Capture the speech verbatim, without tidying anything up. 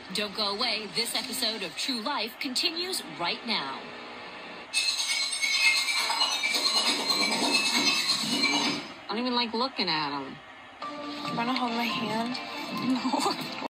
Don't go away. This episode of True Life continues right now. I don't even like looking at him. You want to hold my hand? No.